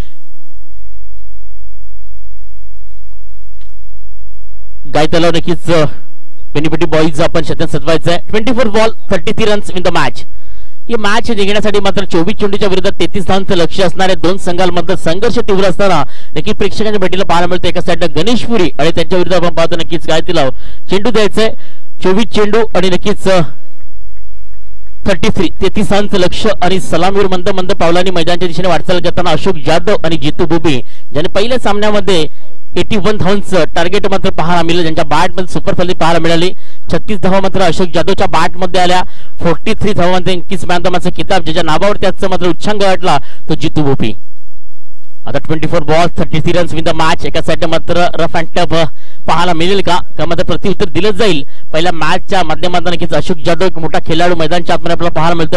गाय तलाव नक्कीच बेनिफिटी बॉईज आपण शतक सजवायचं आहे. Twenty four ball thirty three runs in the match. ही मॅच जिंकण्यासाठी मात्र चोवीस चेंडूच्या विरोधात तेहतीस धावांचं लक्ष असणारे दोन संघांमध्ये संघर्ष तीव्र असताना नक्की प्रेक्षकांच्या भेटीला पाहायला मिळतं. एका साईडला गणेशपुरी आणि त्यांच्या विरुद्ध आपण पाहतो नक्कीच गाय तलाव. चेंडू द्यायचंय चोवीस चेंडू आणि नक्कीच थर्टी थ्री तेहतीस धावांचं लक्ष आणि सलामीवर मंद मंद पावलांनी मैदानाच्या दिशेने वाटचाल करताना अशोक जाधव आणि जितू बुबी ज्यांनी पहिल्या सामन्यामध्ये एटी वन धावांचं टार्गेट मात्र पाहायला मिळालं. ज्यांच्या बॅट मध्ये सुपर फलंदाजी पाहायला मिळाली. छत्तीस धावा मात्र अशोक जाधवच्या बॅट मध्ये आल्या. फोर्टी थ्री धावांमध्ये इंकीस मॅन द मॅचचा किताब ज्याच्या नावावर त्याचा मात्र उच्चांक वाटला तो जितू बुबी. आता twenty four ball thirty three runs win the match. एका साईडने मात्र रफ अँड टफ पाहायला मिळेल का का मात्र प्रत्युत्तर दिलं जाईल. पहिल्या मॅचच्या माध्यमातून नक्कीच अशोक जाधव एक मोठा खेळाडू मैदानच्या आतमध्ये आपल्याला पाहायला मिळतोय.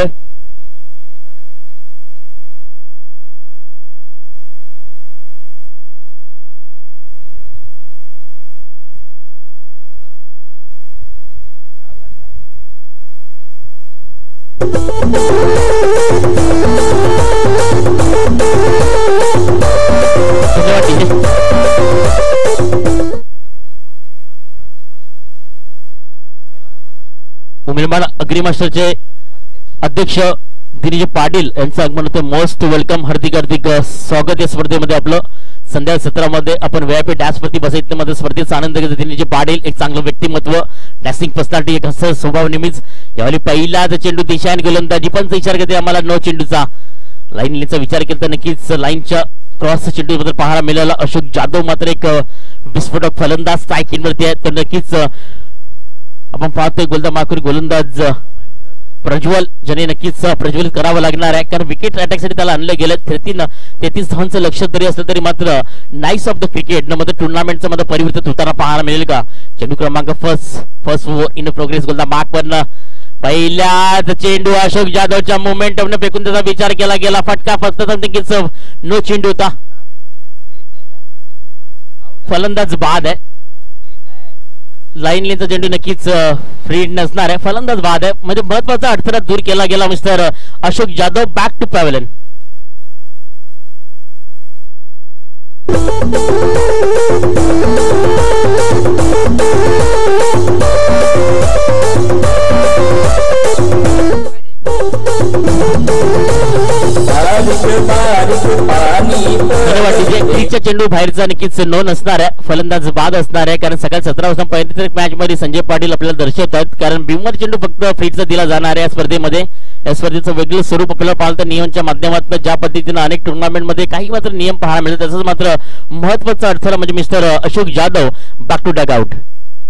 उमेदवार अग्रिमास्टरचे अध्यक्ष दिनेश पाटील यांचं आगमन होतं. मोस्ट वेलकम, हार्दिक हार्दिक स्वागत या स्पर्धेमध्ये आपलं. संध्या सत्रामध्ये आपण व्हीआयपी डॅश प्रति बसायमध्ये स्पर्धेचा आनंद घेतो. दिनेश पाटील एक चांगलं व्यक्तिमत्व, डॅसिंग पर्सनॅलिटी, एक असं स्वभाव नेहमीच. यावेळी पहिलाच चेंडू दिशान गोलंदाजी पण विचार करते आम्हाला नो चेंडूचा. लाईनचा विचार केला तर नक्कीच लाईनच्या क्रॉस चेंडू बद्दल पाहायला मिळाला. अशोक जाधव मात्र एक विस्फोटक फलंदाज स्ट्राईक वरती आहे. तर नक्कीच आपण पाहतोय गोलंदाज माकूर गोलंदाज प्रज्वल ज्याने नक्कीच प्रज्वलित करावं लागणार आहे कारण विकेट अटॅक साठी त्याला आणलं गेलं. तेहतीस तेहतीस धावांचं लक्ष जरी असलं तरी मात्र नाईस ऑफ द क्रिकेट न मध्ये टुर्नामेंटचं मध्ये परिवर्तित होताना पाहायला मिळेल का. चेंडू क्रमांक फर्स्ट फर्स्ट इन प्रोग्रेस गोलंदाज मार्क वरनं पहिल्याच चेंडू अशोक जाधवच्या मोमेंटमने फेकून त्याचा विचार केला गेला. फटका फक्त नक्कीच नो चेंडू होता. फलंदाज बाद आहे. लाईन लेनचा चेंडू नक्कीच फ्री नसणार आहे. फलंदाज बाद आहे म्हणजे महत्वाचा अडथळा दूर केला गेला mister Ashok Jadhav. Back to pavilion. चेंडू बाहेरचा नक्कीच नो नसणार आहे. फलंदाज बाद असणार आहे कारण सकाळी सतरा वाजता पहिल्या मॅच मध्ये संजय पाटील आपल्याला दर्शवतात कारण बिमर चेंडू फक्त फ्रीचा दिला जाणार आहे या स्पर्धेमध्ये. या स्पर्धेचं वेगळं स्वरूप आपल्याला पाहतं नियमच्या माध्यमातून ज्या पद्धतीने अनेक टुर्नामेंट मध्ये काही मात्र नियम पाहायला मिळतात त्याचाच मात्र महत्वाचा अडथळा म्हणजे mister Ashok Jadhav back to dugout.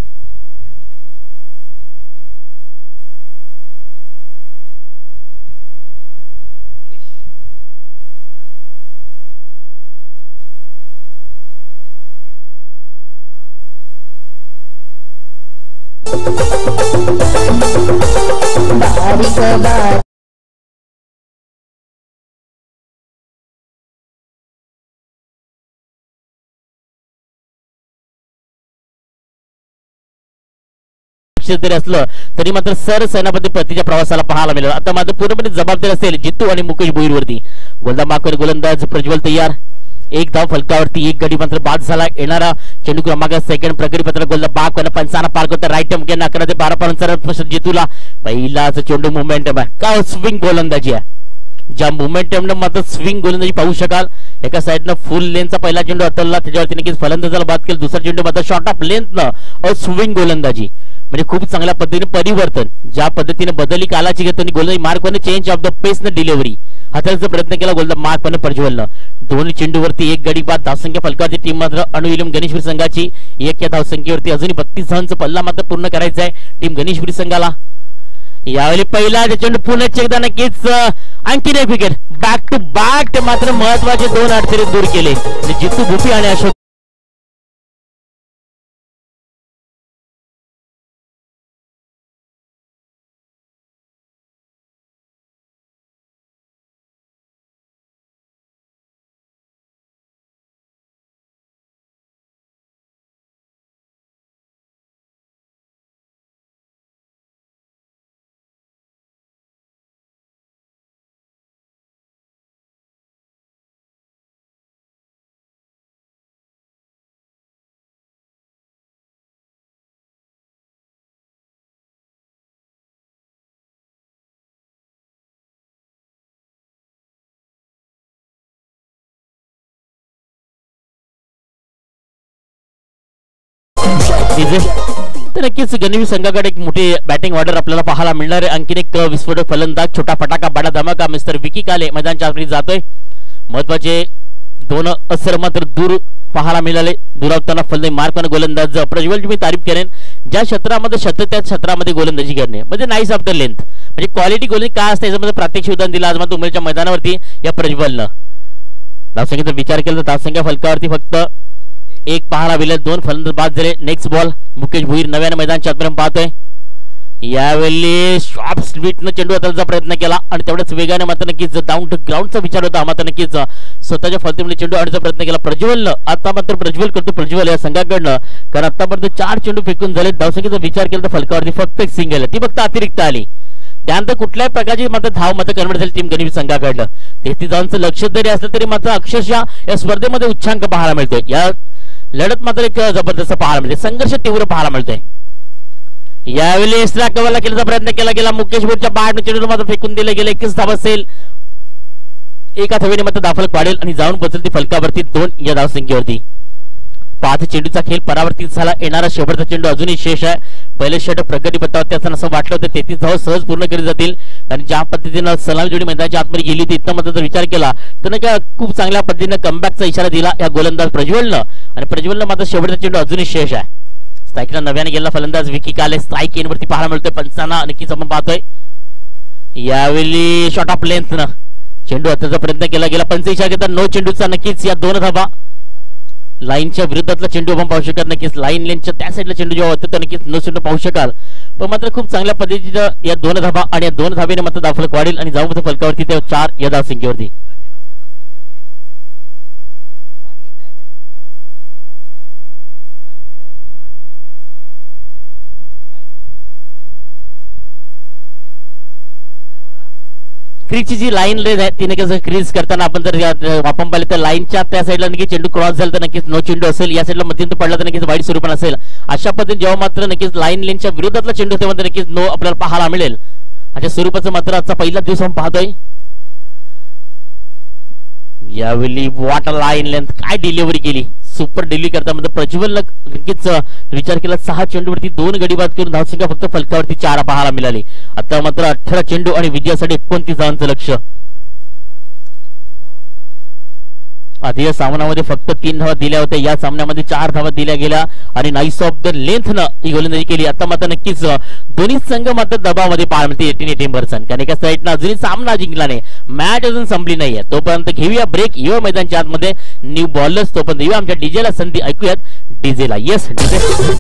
बारीक बारीक लक्ष जरी असलं तरी मात्र सर सेनापती प्रतिच्या प्रवासाला पाहायला मिळालं. आता मात्र पूर्णपणे जबाबदारी असेल जितू आणि मुकेश भोईरवरती. गोलंदाज मार्कवर गोलंदाज प्रज्वल तयार. एक धाव फलकावरती, एक गडी मात्र बाद झाला. येणारा चेंडू क्रमांक सेकंड प्रगती पत्र गोलंदाज बाग पंचाना पार करतो राईट टर्म अकरा ते बारा पर्यंत जितूला पहिलाच चेंडू मोमेंटम आहे का स्विंग गोलंदाजी आहे. ज्या मोमेंटम मात्र स्विंग गोलंदाजी पाहू शकाल. एका साइडनं फुल लेनचा पहिला चेंडू अतलला, त्याच्यावरती नक्कीच फलंदाजाला बाद केलं. दुसरा चेंडू मात्र शॉर्ट ऑफ लेंथनं स्विंग गोलंदाजी म्हणजे खूप चांगल्या पद्धतीने परिवर्तन, ज्या पद्धतीने बदली कालाची घेतो आणि गोलंदाजी मार्कने चेंज ऑफ द पेस न डिलिव्हरी हाताळायचा प्रयत्न केला गोलंदाज मार्कने प्रज्वलनं. दोन चेंडूवरती एक गडी बाद. धावसंख्या फलकाची टीम मात्र अणुविलियम गणेशवीर संघाची एक या धावसंख्येवरती अजूनही बत्तीस धावांचा पल्ला मात्र पूर्ण करायचा आहे टीम गणेशवीर संघाला. यावेळी पहिला चेंडू पुन्हा एकदा नक्कीच आणखीन एक विकेट बॅक टू बॅक मात्र महत्वाचे दोन अडथळे दूर केले जितू भुपी आणि अशोक. तर नक्कीच गणेशवीर संघाकडे एक मोठी बॅटिंग ऑर्डर आपल्याला पाहायला मिळणार आहे. आणखीन एक विस्फोटक फलंदाज छोटा फटाका बडा धमाका मिस्टर विकी काले मैदानच्या आतमध्ये जातोय. महत्वाचे दोन असर मात्र दूर पाहायला मिळाले. दुरावताना फलंदाजी मार्कने गोलंदाज प्रज्वलची मी तारीफ करेन. ज्या क्षेत्रामध्ये शतक त्या क्षेत्रामध्ये गोलंदाजी करणे म्हणजे नाईस ऑफ द लेंथ म्हणजे क्वालिटी गोलंदाजी काय असते याच्यामध्ये प्रात्यक्षिक उदाहरण दिलं आज मात्र उमेरच्या मैदानावरती या प्रज्वलनं. धावसंख्येचा विचार केला तर धावसंख्या फलकावरती फक्त एक पाहायला मिळेल. दोन फलंदाज बाद झाले. नेक्स्ट बॉल मुकेश भोईर नव्याने मैदानच्या आतपर्यंत पाहतोय. यावेळी शॉर्ट स्पीडनं चेंडू हाताळायचा प्रयत्न केला आणि तेवढ्याच वेगाने मात्र नक्कीच डाऊन टू ग्राउंडचा विचार होता. मात्र नक्कीच स्वतःच्या फलतीमध्ये चेंडू आणण्याचा प्रयत्न केला प्रज्वलनं. आता मात्र प्रज्वल करतो प्रज्वल या संघाकडनं कारण आतापर्यंत चार चेंडू फेकून झाले. धावसंख्येचा विचार केला तर फलकावरती फक्त एक सिंगल ती फक्त अतिरिक्त आली. त्यानंतर कुठल्याही प्रकारची मात्र धाव मात्र कन्वर्ट झाली टीम गणेशवीर संघाकडनं. तेहतीस धावांचं लक्ष जरी असलं तरी मात्र अक्षरशः या स्पर्धेमध्ये उच्चांक पाहायला मिळतोय. या लढत मात्र एक जबरदस्त पाहायला मिळते. संघर्ष तीव्र पाहायला मिळतोय. यावेळी एक्स्ट्रा कव्हरला केल्याचा प्रयत्न केला गेला. मुकेश भोईरच्या बॅट चेंडू मात्र फेकून दिले गेले. एकच धाव असेल. एका धावेने मात्र धावफलक वाढेल आणि जाऊन बसलती फलकावरती दोन या धावसंख्येवरती. पाच चेंडूचा खेळ परावर्तित झाला. येणारा शेवटचा चेंडू अजूनही शेष आहे. पहिले षटक प्रगती पथकावरती असताना असं वाटलं होतं तेहतीस धाव सहज पूर्ण केली जातील कारण ज्या पद्धतीनं सलामी जोडी मैदानाच्या आतमध्ये गेली होती इतका मात्र विचार केला तर नाही का खूप चांगल्या पद्धतीने कमबॅकचा इशारा दिला या गोलंदाज प्रज्वलनं आणि प्रज्वलनं मात्र शेवटचा चेंडू अजूनही शेष आहे. स्ट्राईकला नव्याने गेला फलंदाज विकी काले. स्ट्राईक एनवरती पाहायला मिळतोय पंचांना नक्कीच आपण पाहतोय. यावेळी शॉर्ट ऑफ लेंथनं चेंडू हाताचा प्रयत्न केला गेला. पंच इशारा घेता नो चेंडूचा नक्कीच या दोन धावा लाईनच्या विरोधातला चेंडू आपण पाहू शकाल. नक्कीच लाईन लेनच्या त्या साईडला चेंडू जेव्हा होतो तर नक्कीच नो चेंडू पाहू शकाल. पण मात्र खूप चांगल्या पद्धतीचं या दोन धावा आणि या दोन धावेने मात्र धावफलक वाढेल आणि जाऊन फलकावरती ते चार या धावसंख्येवरती. क्रीजची जी लाईन रेज आहे तिने कसं क्रीज करताना आपण जर आपण पाहिलं तर लाईनच्या त्या साईडला नक्कीच चेंडू क्रॉस झाला तर नक्कीच नो चेंडू असेल. या साईडला मध्यंतर पडला तर नक्कीच वाईट स्वरूपात असेल. अशा पद्धतीने जेव्हा मात्र नक्कीच लाईन लेनच्या विरोधातला चेंडू तेव्हा नक्कीच नो आपल्याला पाहायला मिळेल. अशा स्वरूपाचं मात्र आजचा पहिला दिवस आपण पाहतोय. यावेळी वॉट लाईन लेंथ काय डिलिव्हरी केली. सुपर डिलिव्हरी करता म्हणजे प्रज्वल नक्कीच विचार केला. सहा चेंडूवरती दोन गडी बाद करून धावसंख्या फक्त फलकावरती चार पाहायला मिळाली. आता मात्र अठरा चेंडू आणि विजयासाठी एकोणतीस धावांचं लक्ष. आधी या सामन्यामध्ये फक्त तीन धावा दिल्या होत्या. या सामन्यामध्ये चार धावा दिल्या गेल्या आणि नाईस ऑफ द लेंथनं ही गोलंदाजी केली. आता मात्र नक्कीच दोन्ही संघ मात्र दबावामध्ये पाहायला मिळते एटीन एटीन पर्सेंट कारण एका साईडनं अजूनही सामना जिंकला नाही. मॅच अजून संपली नाहीये. तोपर्यंत घेऊया ब्रेक. येऊ मैदानच्या आतमध्ये न्यू बॉलर्स. तोपर्यंत येऊया आमच्या डीजेला संधी. ऐकूयात डीजेला. Yes DJ.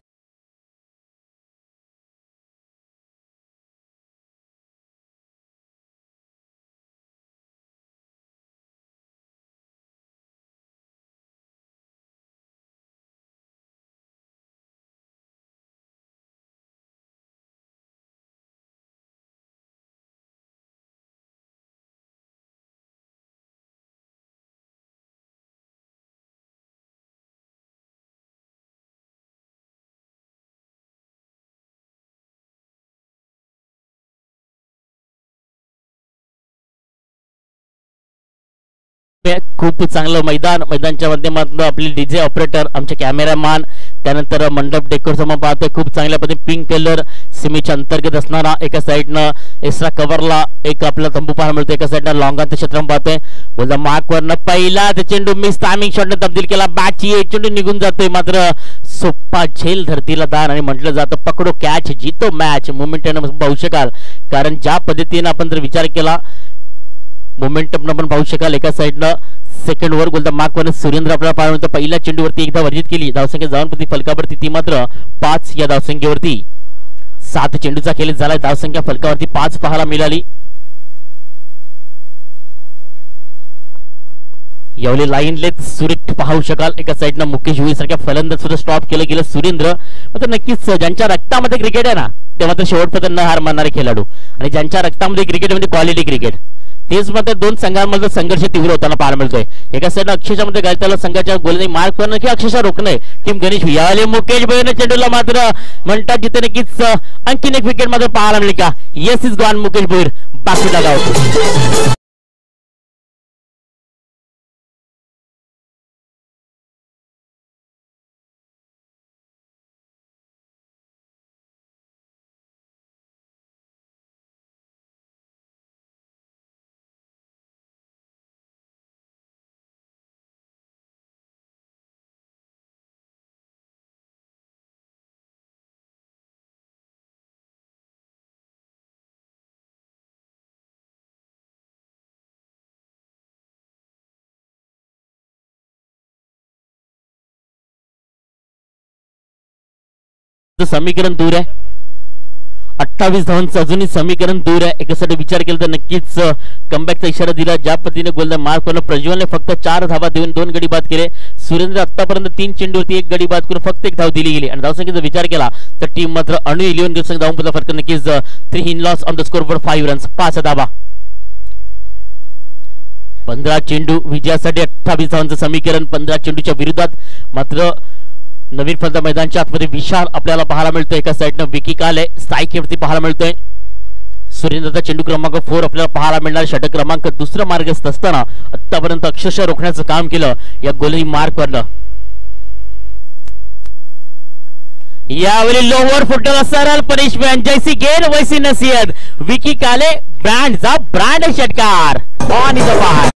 खूप चांगलं मैदान, मैदानच्या माध्यमातून आपले डीजे ऑपरेटर, आमचे कॅमेरामॅन, त्यानंतर मंडप डेकोरेशन आपण पाहतोय खूप चांगल्या पद्धतीने पिंक कलर सीमेच्या अंतर्गत असणारा, एका साईडनं एक्स्ट्रा कव्हरला एक आपला तंबू पाहायला मिळतो, एका साईडनं लॉंगांचं क्षेत्र पाहतोय. बोलता मार्कवरनं पहिला चेंडू मिस टायमिंग शॉटने तब्दील केला, बॅटची एक चेंडू निघून जातोय, मात्र सोप्पा झेल धरतीला दान आणि म्हटलं जातं पकडो कॅच जितो मॅच. मोमेंटम पाहू शकाल, कारण ज्या पद्धतीने आपण जर विचार केला मोमेंटम आपण पाहू शकाल, एका साईडनं सेकंड ओव्हर गोलंदाज मार्कवर सुरेंद्र आपल्याला पाहायला मिळतं, पहिल्या चेंडूवरती एकदा वर्जित केली, धावसंख्या जाऊन प्रति फलकावरती ती मात्र पाच, या धावसंख्येवरती सात चेंडूचा खेळ झालाय, धावसंख्या फलकावरती पाच पाहायला मिळाली. यावेळी लाईन लेथ सुरेख पाहू शकाल, एका साईडनं मुकेश भोई सारख्या फलंदाज सुद्धा स्टॉप केलं गेलं सुरेंद्र. मात्र नक्कीच ज्यांच्या रक्तामध्ये क्रिकेट आहे ना ते मात्र शेवटपर्यंत न हार मानणारे खेळाडू, आणि ज्यांच्या रक्तामध्ये क्रिकेट म्हणजे क्वालिटी क्रिकेट, तेच मात्र दोन संघांमध्ये संघर्ष तीव्र होताना पाहायला मिळतोय. एका साईडला अक्षरशः मध्ये गायताला संघाच्या गोलंदाजी मार्क करणं की अक्षरशः रोखणं टीम गणेश याले मुकेश भोईने चेंडूला मात्र म्हणतात जिथे नक्कीच आणखीन एक विकेट मात्र पाहायला मिळेल का. Yes is gone Mukesh Bhoir बाकी जागा होतो. समीकरण दूर आहे, अठ्ठावीस धावांचं अजूनही समीकरण दूर आहे. एकासाठी विचार केला तर नक्कीच कमबॅकचा इशारा दिला, ज्या पद्धतीने गोलंदाज मार्क करून प्रज्वलने फक्त चार धावा देऊन दोन गडी बाद केले, सुरेंद्र आतापर्यंत तीन चेंडूवरती एक गडी बाद करून फक्त एक धाव दिली गेली, आणि धावसंख्येचा विचार केला तर टीम मात्र अणु इलेव्हन गेम्स धावून पुढचा फरक नक्कीच three in loss on the score board five runs, पाच धावा. पंधरा चेंडू विजयासाठी अठ्ठावीस धावांचं समीकरण, पंधरा चेंडूच्या विरोधात मात्र नवीन फलंदाज मैदानच्या आतमध्ये विशाल आपल्याला पाहायला मिळतोय, एका साईडनं विकी काले स्ट्राईकवरती पाहायला मिळतोय, सुरेंद्रचा चेंडू क्रमांक फोर आपल्याला पाहायला मिळणार, षटक क्रमांक दुसरा मार्गस्थ असताना आतापर्यंत अक्षरशः रोखण्याचं काम केलं या गोलंदाजी मार्कवरनं. यावेळी लोअर फुटला सरळ पनिशमेंट, जैसी गेंद वैसी नसीहत, विकी काले ब्रँडचा ब्रँड षटकार ऑन द बार.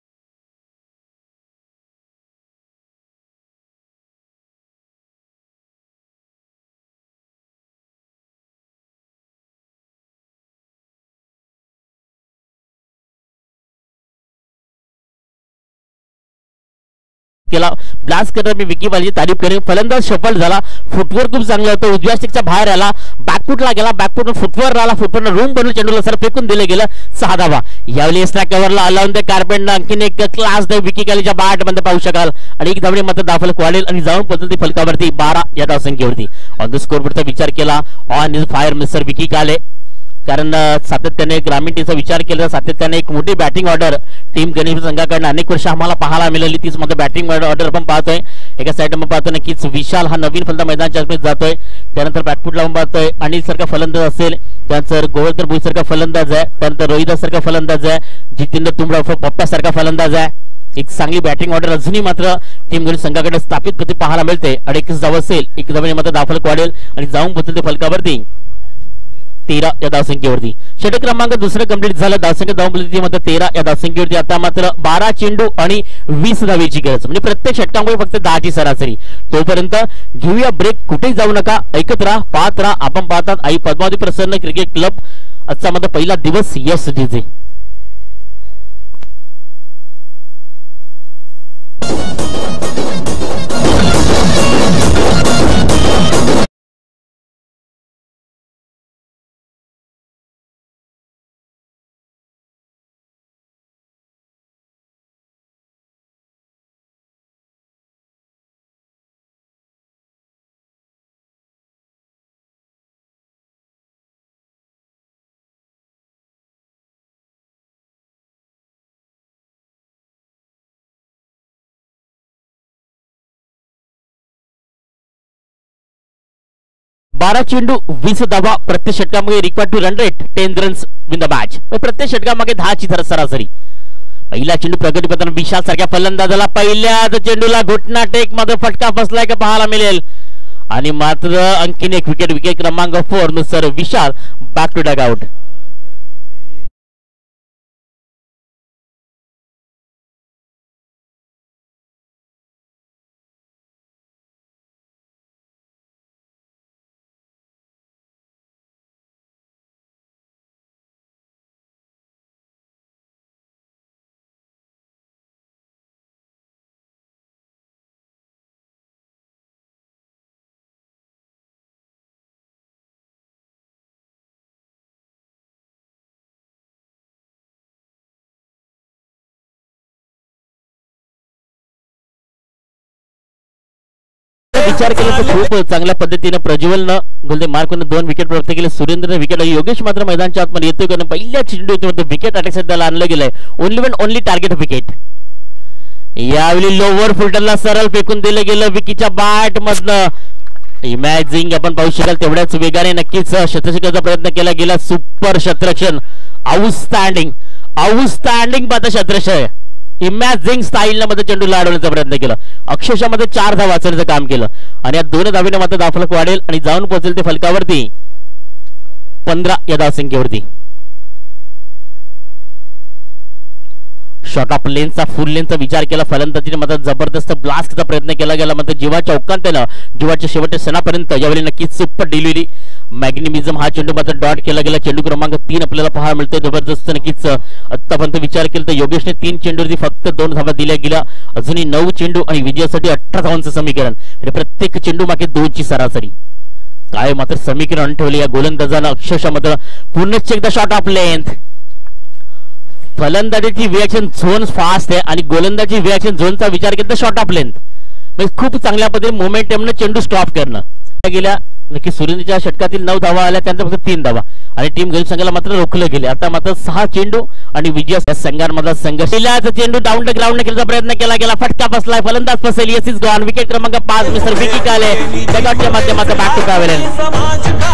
केला ब्लास्ट करत मी विकी बालीची तारीफ करेन. फलंदाज सफल झाला, फुटवर्क खूप चांगलं होतं, उजव्या स्टिकच्या बाहेर आला, बॅकफुटला गेला, बॅकफुट फुटवर राहिला, फुटवर रूम बनवून चेंडूला सर फेकून दिलं गेलं, सहा धावा. यावेळी एक्स्ट्रा कव्हरला अलाउन द कार्पेटनं आणखीन एक क्लास द विकी कालीच्या बॅट मध्ये पाहू शकाल, आणि एक धावणे मात्र दाखल वाढेल आणि जाऊन पद्धती फलकावरती बारा या धावसंख्येवरती. ऑन द स्कोरबोर्डचा विचार केला, on is fire mister Vicky Kale, कारण सातत्याने ग्रामीण टीमचा विचार केला, सातत्याने एक मोठी बॅटिंग ऑर्डर टीम गणेश संघाकडनं अनेक वर्ष आम्हाला पाहायला मिळाली, तीच मध्ये बॅटिंग ऑर्डर आपण पाहतोय. एका साईडला पाहतो नक्कीच विशाल हा नवीन फलंदाज मैदानाच्या आसपास जातोय, त्यानंतर बॅकफुटला पाहतोय अनिल सारखा फलंदाज असेल, त्यानंतर गोवर्धन भोई सारखा फलंदाज आहे, त्यानंतर रोहिदास सारखा फलंदाज आहे, जितेंद्र तुंबडा पप्पा सारखा फलंदाज आहे. एक चांगली बॅटिंग ऑर्डर अजूनही मात्र टीम गणेश संघाकडे स्थापित प्रति पाहायला मिळते, आणि एक धाव असेल, एक धावणे मात्र दाफलक वाढेल आणि जाऊन बदलते फलकावरती तेरा या धावसंख्येवरती. षटक क्रमांक दुसरं कंप्लीट झालं, धावसंख्या धाव बोलती मात्र तेरा या धावसंख्येवरती. आता मात्र बारा चेंडू आणि वीस धावेची गरज, म्हणजे प्रत्येक षटकांमुळे फक्त दहाची सरासरी. तोपर्यंत घेऊया ब्रेक, कुठेही जाऊ नका, ऐकत राहा, पाहत राहा. आपण पाहतात आई पद्मावती प्रसन्न क्रिकेट क्लब, आजचा मात्र पहिला दिवस. यस डीजे बारा चेंडू वीस धावा, प्रत्येक षटकामागे required to run rate ten runs win the match, प्रत्येक षटकामागे दहाची सरासरी. पहिला चेंडू प्रगती पथावर विशाल सारख्या फलंदाजाला पहिल्याच चेंडूला घुटना टेक मध्ये फटका बसलाय का पाहायला मिळेल आणि मात्र आणखीन एक विकेट विकेट क्रमांक फोर नुसार Vishal back to dugout. विचार केला तर खूप चांगल्या पद्धतीने प्रज्वलनं गोलंदाजी मार्क करून दोन विकेट प्राप्त केले. सुरेंद्रने विकेट, योगेश मात्र मैदानाच्या आतमध्ये येतोय कारण पहिल्या चेंडूमध्ये विकेट अटॅक सध्याला आणलं गेलंय. Only one only target wicket. यावेळी लोवर फुलटरला सरळ फेकून दिलं गेलं विकीच्या बॅट मधनं. इमॅजिंग आपण पाहू शकाल तेवढ्याच वेगाने नक्कीच शतशिकाचा प्रयत्न केला गेला. सुपर शतरक्षण, आउटस्टँडिंग आउटस्टँडिंग पाहता शतरक्षण इमॅजिंग स्टाईल मध्ये चेंडूला अडवण्याचा प्रयत्न केला. अक्षरशः मध्ये चार धावा वाचवण्याचं काम केलं आणि या दोन धावीने मात्र धावफलक वाढेल आणि जाऊन पोहोचेल ते फलकावरती पंधरा या धावसंख्येवरती. शॉर्ट ऑफ लेनचा फुल लेनचा विचार केला फलंदाजीने मात्र जबरदस्त ब्लास्टचा प्रयत्न केला गेला मात्र जीवाच्या औकांत्याला जीवाच्या शेवटच्या क्षणापर्यंत यावेळी नक्कीच सुपर डिलिव्हरी मॅग्निमिझम हा चेंडू मात्र डॉट केला गेला. चेंडू क्रमांक तीन आपल्याला पाहायला मिळतोय. जबरदस्त नक्कीच आतापर्यंत विचार केला तर योगेशने तीन चेंडूवरती फक्त दोन धावा दिल्या गेल्या. अजूनही नऊ चेंडू आणि विजयासाठी अठरा धावांचं समीकरण. प्रत्येक चेंडू मागे दोनची सरासरी. काय मात्र समीकरण ठेवले या गोलंदाजानं अक्षरशः मात्र पुन्हा एकदा शॉट ऑफ लेंथ. फलंदाजीची रिएक्शन झोन फास्ट आहे आणि गोलंदाजी रिएक्शन झोनचा विचार केला तर शॉर्ट ऑफ लेंथ म्हणजे खूप चांगल्या पद्धतीने मोमेंटमने चेंडू स्टॉप करणं. गेल्या नक्की सुरेंद्रच्या षटकातील नऊ धावा आल्या त्यानंतर फक्त तीन धावा आणि टीम गरीब संघाला मात्र रोखलं गेले. आता मात्र सहा चेंडू आणि विजय संघांमधला संघर्ष. चेंडू डाऊन द ग्राउंड खेळण्याचा प्रयत्न केला गेला. फटका बसलाय. फलंदाज फसेल. Yes is gone. विकेट क्रमांक पाच मिस्टर विकी काले जगाच्या माध्यमातून बॅक टू पॅव्हेलियन.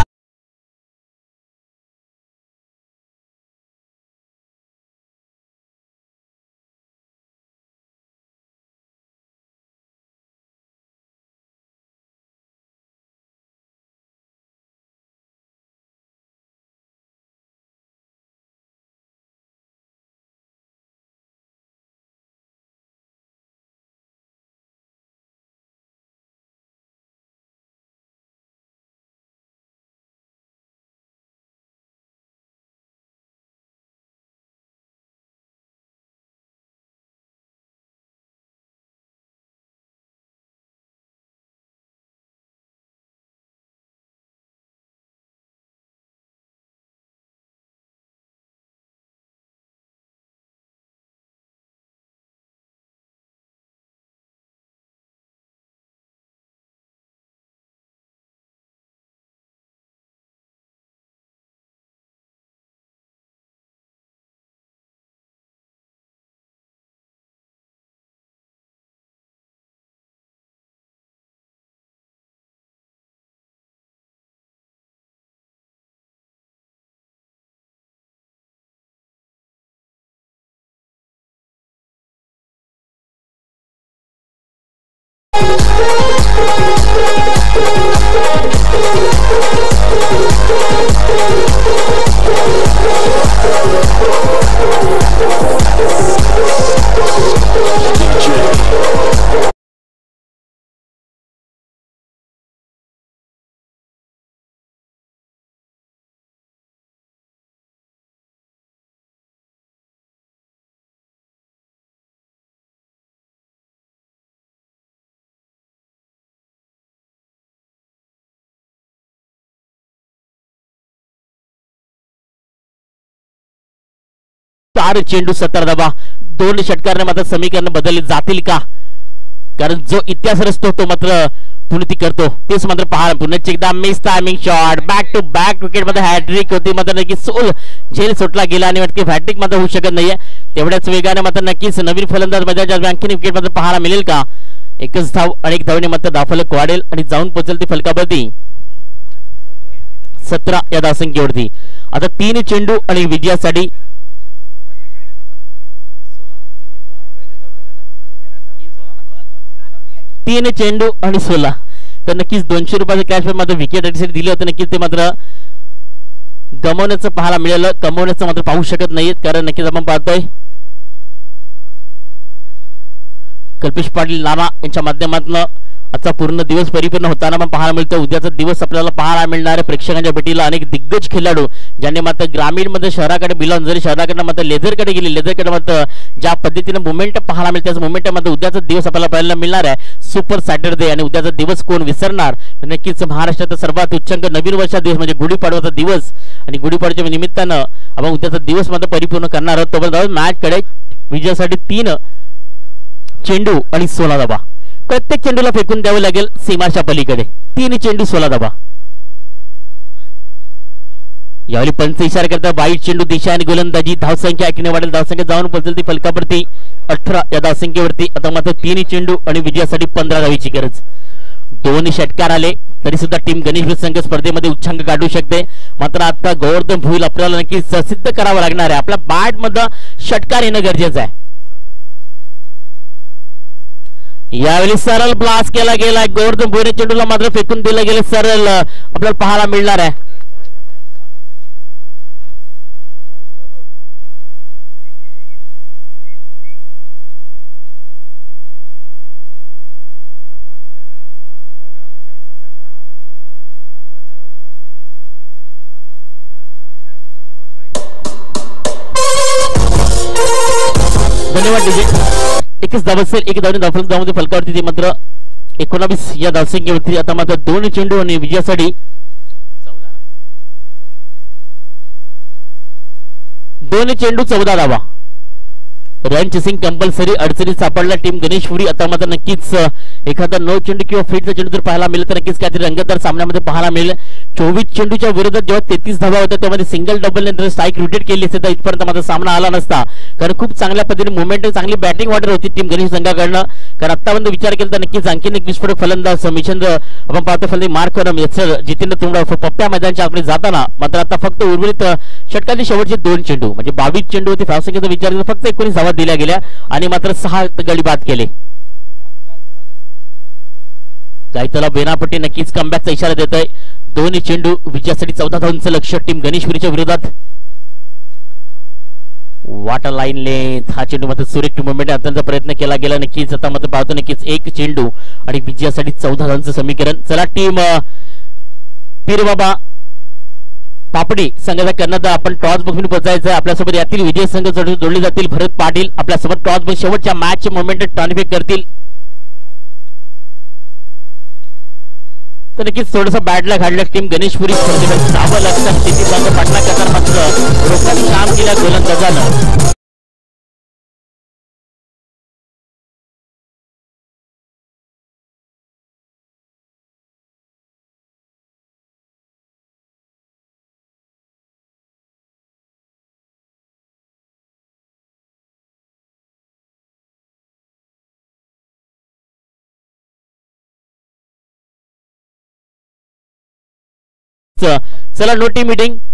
चार चेंडू सत्तर धावा. दोन षटकाराने मात्र समीकरण बदलले जातील का कारण जो इतिहास रचतो तो मात्र पुनती करतो तेच मात्र पहा. पुन्हा एकदा miss timing shot. Back to back wicket मध्ये हॅट्रिक होती मात्र नक्की सोल झेल सुटला गेला आणि वाटते हॅट्रिक मात्र होऊ शकत नाहीये. तेवढ्याच वेगाने मात्र नक्कीच नवीन फलंदाज मैदानाच्या आणखीन विकेट मात्र पाहायला मिळेल का. एकच धाव अनेक धावने मात्र धावफलक वाढेल आणि जाऊन पोहोचेल ती फलकावरती सतरा या धावसंख्येवरती. आता तीन चेंडू आणि विजयासाठी तीन चेंडू आणि सोळा. तर नक्कीच दोनशे रुपयाचं कॅश मात्र विकेट दिले होते. नक्कीच ते मात्र गमवण्याचं पाहायला मिळालं, कमवण्याचं मात्र पाहू शकत नाहीत. कारण नक्कीच आपण पाहतोय कल्पेश पाटील नाना यांच्या माध्यमातून आजचा पूर्ण दिवस परिपूर्ण होताना पण पाहायला मिळतं. उद्याचा दिवस आपल्याला पाहायला मिळणार आहे. प्रेक्षकांच्या भेटीला अनेक दिग्गज खेळाडू ज्यांनी मात्र ग्रामीण मध्ये शहराकडे बिलॉन जरी शहराकडे मात्र लेझरकडे गेले, लेझरकडे मात्र ज्या पद्धतीने मुवमेंट पाहायला मिळते त्याच मुवमेंट मध्ये उद्याचा दिवस आपल्याला पाहायला मिळणार आहे. सुपर सॅटरडे आणि उद्याचा दिवस कोण विसरणार. नक्कीच महाराष्ट्राचा सर्वात उच्चांक नवीन वर्षाचा दिवस म्हणजे गुढीपाडवाचा दिवस आणि गुढीपाडव्याच्या निमित्तानं आपण उद्याचा दिवस मात्र परिपूर्ण करणार आहोत. तोपर्यंत मॅच कडे विजयासाठी तीन चेंडू आणि सोळा धावा. प्रत्येक चेंडूला फेकून द्यावं लागेल सीमाच्या पलीकडे. तीन चेंडू सोळा धावा. यावेळी पंच इशारा करता वाईट चेंडू दिशा आणि गोलंदाजी. धावसंख्या ऐकणे वाढेल, धावसंख्या जाऊन पोहोचेल ती फलकावरती अठरा या धावसंख्येवरती. आता मात्र तीन चेंडू आणि विजयासाठी पंधरा धावीची गरज. दोन षटकार आले तरी सुद्धा टीम गणेश संघ स्पर्धेमध्ये उच्चांक गाठू शकते. मात्र आता गोवर्धन भुईल आपल्याला नक्कीच सिद्ध करावं लागणार आहे. आपल्या बॅट मध्ये षटकार येणं गरजेचं आहे. यावेळी सरळ ब्लास्ट केला गेला. गोवर्धन भुईने चेंडूला मात्र फेकून दिलं गेलं सरळ आपल्याला पाहायला मिळणार आहे. धन्यवाद डीजे. एकच धाव असेल, एक धावने धावफलक धावमध्ये फलकावरती मात्र एकोणावीस या धावसंख्येवरती. आता मात्र दोन चेंडू आणि विजयासाठी दोन चेंडू चौदा धावा. रन चेसिंग कंपल्सरी अडचणीत सापडला टीम गणेशपुरी. आता मात्र नक्कीच एखादा नऊ चेंडू किंवा फिटचा चेंडू जर पाहायला मिळेल तर नक्कीच काहीतरी रंगतदार सामन्यामध्ये पाहायला मिळेल. चोवीस चेंडूच्या विरोधात जेव्हा तेहतीस धावा होत्या त्यामध्ये सिंगल डबल नंतर स्ट्राईक रोटेट केली असते तर इथपर्यंत मात्र सामना आला नसता. कारण खूप चांगल्या पद्धतीने मुवमेंट, चांगली बॅटिंग ऑर्डर होती टीम गणेश संघाकडनं. कारण आतापर्यंत विचार केला तर नक्कीच आणखीन एक विस्फोटक फलंदाज समीचंद्र आपण पाहतो फलंदाज मार्क करम याचं जितेंद्र तुंबडा पप्प्या मैदानाच्या आकडे जाताना मात्र आता फक्त उर्वरित षटकातील शेवटचे दोन चेंडू म्हणजे बावीस चेंडू होते. धावसंख्येचा विचार केला फक्त एकोणीस धावा दिल्या गेल्या आणि मात्र सहा गडी बाद केले. गायतला बेनापट्टी नक्कीच कमबॅकचा इशारा देत आहे. दोन्ही चेंडू विजयासाठी चौदा धावांचं लक्ष टीम गणेशपुरीच्या विरोधात. वाटर लाईन लेंथ हा चेंडू मात्र सुरेख मुवमेंट आणण्याचा प्रयत्न केला गेला. नक्कीच आता मात्र पाहतो नक्कीच एक चेंडू आणि विजयासाठी चौदा धावांचं समीकरण. चला टीम पीरबाबा पापडी संघाचा कर्णधार आपण टॉस बघून पोहोचायचं आहे. आपल्यासोबत यातील विजय संघ जोडले जातील. भरत पाटील आपल्यासोबत टॉस बघून शेवटच्या मॅचचे मोमेंट ट्रान्सफर करतील. तर नक्कीच थोडस बॅटला घाडलं टीम गणेशपुरी स्पर्धेमध्ये धावं लागतात. स्थिती पाठला करणार मात्र रोखाने काम केल्या गोलंदाजानं. चला नो टीम मीटिंग